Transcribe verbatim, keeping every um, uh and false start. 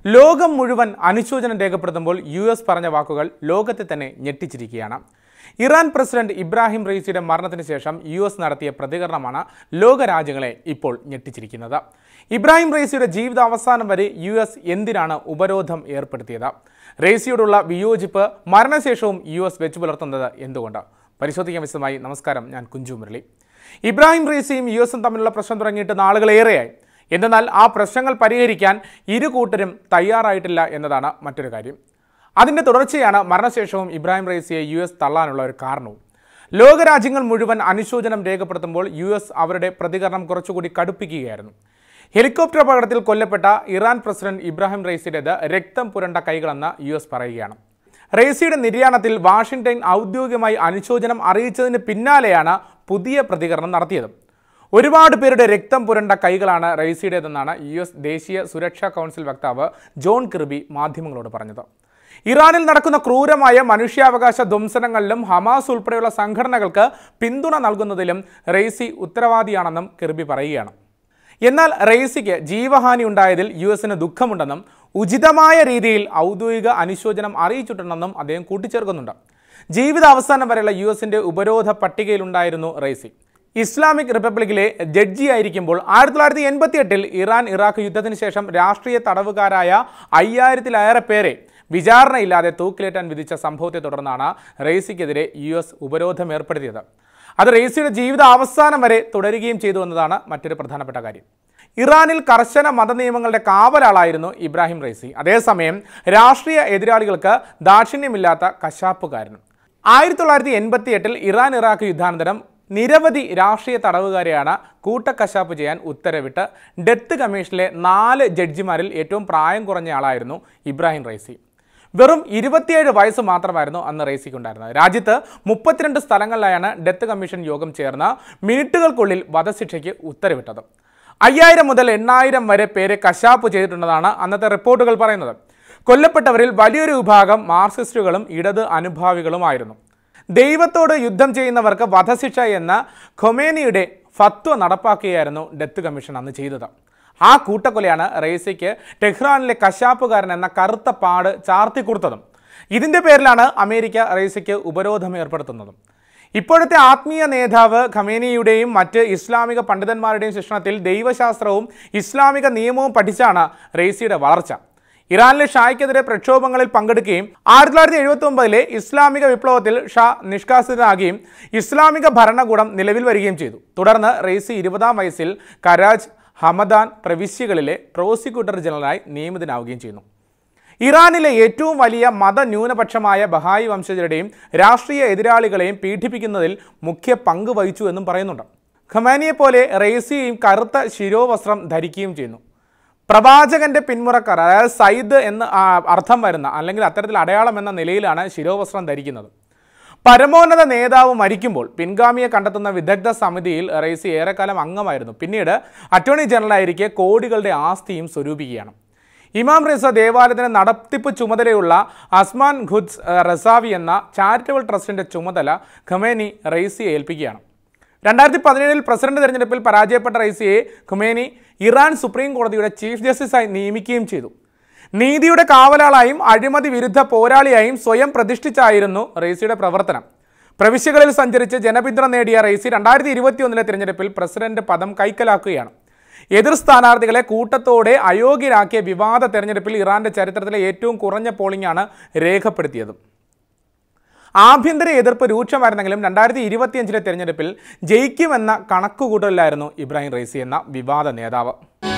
ലോകം മുഴുവൻ അനുശോചനം രേഖപ്പെടുത്തുമ്പോൾ യു എസ് പറഞ്ഞ വാക്കുകൾ ലോകത്തെ തന്നെ ഞെട്ടിച്ചിരിക്കുകയാണ്. ഇറാൻ പ്രസിഡന്റ് ഇബ്രാഹിം റൈസിയുടെ മരണത്തിന് ശേഷം യു എസ് നടത്തിയ പ്രതികരണമാണ് ലോകരാജ്യങ്ങളെ ഇപ്പോൾ ഞെട്ടിച്ചിരിക്കുന്നത്. ഇബ്രാഹിം റൈസിയുടെ ജീവിതാവസാനം വരെ യു എസ് എന്തിനാണ് ഉപരോധം ഏർപ്പെടുത്തിയത്? റൈസിയോടുള്ള വിയോജിപ്പ് മരണശേഷവും യു എസ് വെച്ചു പുലർത്തുന്നത് എന്തുകൊണ്ട്? പരിശോധിക്കാൻ വിശദമായി. നമസ്കാരം, ഞാൻ കുഞ്ചു മുരളി. ഇബ്രാഹിം റൈസിയും യു എസും തമ്മിലുള്ള പ്രശ്നം തുടങ്ങിയിട്ട് നാളുകളേറെയായി. എന്നാൽ ആ പ്രശ്നങ്ങൾ പരിഹരിക്കാൻ ഇരു കൂട്ടരും തയ്യാറായിട്ടില്ല എന്നതാണ് മറ്റൊരു കാര്യം. അതിൻ്റെ തുടർച്ചയാണ് മരണശേഷവും ഇബ്രാഹിം റൈസിയെ യു എസ് തള്ളാനുള്ള ഒരു കാരണവും. ലോകരാജ്യങ്ങൾ മുഴുവൻ അനുശോചനം രേഖപ്പെടുത്തുമ്പോൾ യു എസ് അവരുടെ പ്രതികരണം കുറച്ചുകൂടി കടുപ്പിക്കുകയായിരുന്നു. ഹെലികോപ്റ്റർ അപകടത്തിൽ കൊല്ലപ്പെട്ട ഇറാൻ പ്രസിഡന്റ് ഇബ്രാഹിം റൈസിയുടേത് രക്തം പുരണ്ട കൈകളെന്ന് യു എസ് പറയുകയാണ്. റൈസിയുടെ നിര്യാണത്തിൽ വാഷിംഗ്ടൺ ഔദ്യോഗികമായി അനുശോചനം അറിയിച്ചതിന് പിന്നാലെയാണ് പുതിയ പ്രതികരണം നടത്തിയത്. ഒരുപാട് പേരുടെ രക്തം പുരണ്ട കൈകളാണ് റൈസിയുടേതെന്നാണ് യു എസ് ദേശീയ സുരക്ഷാ കൗൺസിൽ വക്താവ് ജോൺ കിർബി മാധ്യമങ്ങളോട് പറഞ്ഞത്. ഇറാനിൽ നടക്കുന്ന ക്രൂരമായ മനുഷ്യാവകാശ ധ്വംസനങ്ങളിലും ഹമാസ് ഉൾപ്പെടെയുള്ള സംഘടനകൾക്ക് പിന്തുണ നൽകുന്നതിലും റൈസി ഉത്തരവാദിയാണെന്നും കിർബി പറയുകയാണ്. എന്നാൽ റൈസിക്ക് ജീവഹാനി ഉണ്ടായതിൽ യു എസിന് ദുഃഖമുണ്ടെന്നും ഉചിതമായ രീതിയിൽ ഔദ്യോഗിക അനുശോചനം അറിയിച്ചിട്ടുണ്ടെന്നും അദ്ദേഹം കൂട്ടിച്ചേർക്കുന്നുണ്ട്. ജീവിതാവസാനം വരെയുള്ള യു എസിൻ്റെ ഉപരോധ പട്ടികയിലുണ്ടായിരുന്നു റൈസി. ഇസ്ലാമിക് റിപ്പബ്ലിക്കിലെ ജഡ്ജിയായിരിക്കുമ്പോൾ ആയിരത്തി തൊള്ളായിരത്തി എൺപത്തി എട്ടിൽ ഇറാൻ ഇറാഖ് യുദ്ധത്തിന് ശേഷം രാഷ്ട്രീയ തടവുകാരായ അയ്യായിരത്തിലേറെ പേരെ വിചാരണയില്ലാതെ തൂക്കിലേറ്റാൻ വിധിച്ച സംഭവത്തെ തുടർന്നാണ് റൈസിക്കെതിരെ യു എസ് ഉപരോധം ഏർപ്പെടുത്തിയത്. അത് റൈസിയുടെ ജീവിത അവസാനം വരെ തുടരുകയും ചെയ്തു എന്നതാണ് മറ്റൊരു പ്രധാനപ്പെട്ട കാര്യം. ഇറാനിൽ കർശന മതനിയമങ്ങളുടെ കാവലാളായിരുന്നു ഇബ്രാഹിം റൈസി. അതേസമയം രാഷ്ട്രീയ എതിരാളികൾക്ക് ദാക്ഷിണ്യമില്ലാത്ത കശാപ്പുകാരനും. ആയിരത്തി തൊള്ളായിരത്തി എൺപത്തി എട്ടിൽ ഇറാൻ ഇറാഖ് യുദ്ധാനന്തരം നിരവധി രാഷ്ട്രീയ തടവുകാരെയാണ് കൂട്ടക്കശാപ്പ് ചെയ്യാൻ ഉത്തരവിട്ട് ഡെത്ത് കമ്മീഷനിലെ നാല് ജഡ്ജിമാരിൽ ഏറ്റവും പ്രായം കുറഞ്ഞ ആളായിരുന്നു ഇബ്രാഹിം റൈസി. വെറും ഇരുപത്തിയേഴ് വയസ്സ് മാത്രമായിരുന്നു അന്ന് റൈസിക്കുണ്ടായിരുന്നത്. രാജ്യത്ത് മുപ്പത്തിരണ്ട് സ്ഥലങ്ങളിലായാണ് ഡെത്ത് കമ്മീഷൻ യോഗം ചേർന്ന് മിനിറ്റുകൾക്കുള്ളിൽ വധശിക്ഷയ്ക്ക് ഉത്തരവിട്ടത്. അയ്യായിരം മുതൽ എണ്ണായിരം വരെ പേരെ കശാപ്പ് ചെയ്തിട്ടുണ്ടെന്നാണ് അന്നത്തെ റിപ്പോർട്ടുകൾ പറയുന്നത്. കൊല്ലപ്പെട്ടവരിൽ വലിയൊരു വിഭാഗം മാർക്സിസ്റ്റുകളും ഇടത് അനുഭാവികളുമായിരുന്നു. ദൈവത്തോട് യുദ്ധം ചെയ്യുന്നവർക്ക് വധശിക്ഷ എന്ന ഖൊമേനിയുടെ ഫത്വ നടപ്പാക്കുകയായിരുന്നു ഡെത്ത് കമ്മീഷൻ അന്ന് ചെയ്തത്. ആ കൂട്ടക്കൊലയാണ് റൈസിക്ക് ടെഹ്റാനിലെ കശാപ്പുകാരൻ എന്ന കറുത്ത പാട് ചാർത്തിക്കൊടുത്തതും. ഇതിൻ്റെ പേരിലാണ് അമേരിക്ക റൈസിക്ക് ഉപരോധം ഏർപ്പെടുത്തുന്നതും. ഇപ്പോഴത്തെ ആത്മീയ നേതാവ് ഖമേനിയുടെയും മറ്റ് ഇസ്ലാമിക പണ്ഡിതന്മാരുടെയും ശിക്ഷണത്തിൽ ദൈവശാസ്ത്രവും ഇസ്ലാമിക നിയമവും പഠിച്ചാണ് റൈസിയുടെ വളർച്ച. ഇറാനിലെ ഷായ്ക്കെതിരെ പ്രക്ഷോഭങ്ങളിൽ പങ്കെടുക്കുകയും ആയിരത്തി തൊള്ളായിരത്തി എഴുപത്തി ഒമ്പതിലെ ഇസ്ലാമിക വിപ്ലവത്തിൽ ഷാ നിഷ്കാസിതനാകുകയും ഇസ്ലാമിക ഭരണകൂടം നിലവിൽ വരികയും ചെയ്തു. തുടർന്ന് റൈസി ഇരുപതാം വയസ്സിൽ കരാജ്, ഹമദാൻ പ്രവിശ്യകളിലെ പ്രോസിക്യൂട്ടർ ജനറലായി നിയമിതനാവുകയും ചെയ്യുന്നു. ഇറാനിലെ ഏറ്റവും വലിയ മതന്യൂനപക്ഷമായ ബഹായി വംശജരുടെയും രാഷ്ട്രീയ എതിരാളികളെയും പീഡിപ്പിക്കുന്നതിൽ മുഖ്യ പങ്ക് വഹിച്ചു എന്നും പറയുന്നുണ്ട്. ഖമേനിയെപ്പോലെ റൈസിയും കറുത്ത ശിരോവസ്ത്രം ധരിക്കുകയും ചെയ്യുന്നു. പ്രവാചകന്റെ പിന്മുറക്കാർ, അതായത് സയ്യിദ് എന്ന് അർത്ഥം വരുന്ന അല്ലെങ്കിൽ അത്തരത്തിൽ അടയാളം എന്ന നിലയിലാണ് ശിരോവസ്ത്രം ധരിക്കുന്നത്. പരമോന്നത നേതാവ് മരിക്കുമ്പോൾ പിൻഗാമിയെ കണ്ടെത്തുന്ന വിദഗ്ധ സമിതിയിൽ റൈസി ഏറെക്കാലം അംഗമായിരുന്നു. പിന്നീട് അറ്റോർണി ജനറലായിരിക്കെ കോടികളുടെ ആസ്തിയും സ്വരൂപിക്കുകയാണ്. ഇമാം റിസ ദേവാലയത്തിന് നടത്തിപ്പ് ചുമതലയുള്ള അസ്മാൻ ഖുദ്സ് റസാവി എന്ന ചാരിറ്റബിൾ ട്രസ്റ്റിൻ്റെ ചുമതല ഖമേനി റൈസിയെ ഏൽപ്പിക്കുകയാണ്. രണ്ടായിരത്തി പതിനേഴിൽ പ്രസിഡന്റ് തെരഞ്ഞെടുപ്പിൽ പരാജയപ്പെട്ട റൈസിയെ ഖമേനി ഇറാൻ സുപ്രീം കോടതിയുടെ ചീഫ് ജസ്റ്റിസായി നിയമിക്കുകയും ചെയ്തു. നീതിയുടെ കാവലാളായും അഴിമതി വിരുദ്ധ പോരാളിയായും സ്വയം പ്രതിഷ്ഠിച്ചായിരുന്നു റൈസിയുടെ പ്രവർത്തനം. പ്രവിശ്യകളിൽ സഞ്ചരിച്ച് ജനപിന്തുണ നേടിയ റൈസി രണ്ടായിരത്തി ഇരുപത്തി ഒന്നിലെ തിരഞ്ഞെടുപ്പിൽ പ്രസിഡന്റ് പദം കൈക്കലാക്കുകയാണ്. എതിർ സ്ഥാനാർത്ഥികളെ കൂട്ടത്തോടെ അയോഗ്യരാക്കിയ വിവാദ തെരഞ്ഞെടുപ്പിൽ ഇറാന്റെ ചരിത്രത്തിലെ ഏറ്റവും കുറഞ്ഞ പോളിംഗാണ് രേഖപ്പെടുത്തിയത്. ആഭ്യന്തര എതിർപ്പ് രൂക്ഷമായിരുന്നെങ്കിലും രണ്ടായിരത്തി ഇരുപത്തിയഞ്ചിലെ തെരഞ്ഞെടുപ്പിൽ ജയിക്കുമെന്ന കണക്കുകൂട്ടലിലായിരുന്നു ഇബ്രാഹിം റൈസി എന്ന വിവാദ നേതാവ്.